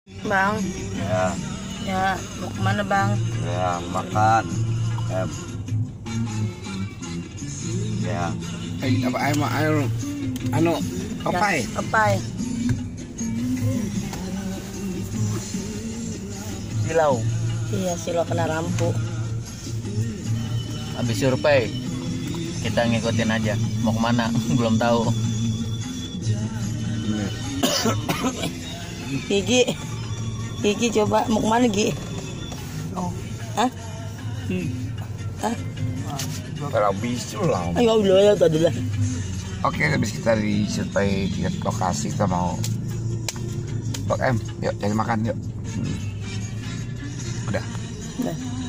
Bang, Ya, ya mau kemana bang? ya makan. Ya, Apa air anu papai? Papai. silau. Iya silo kena rampu. Habis survei kita ngikutin aja. Mau kemana? Belum tahu. Gigi coba mau kemana Gi? Hah? Kalau bisu lah. Ayo udah ya tadi lah. Oke, habis kita disurvei tiket lokasi, kita mau Blok M. Yuk, cari makan yuk. Udah. Udah.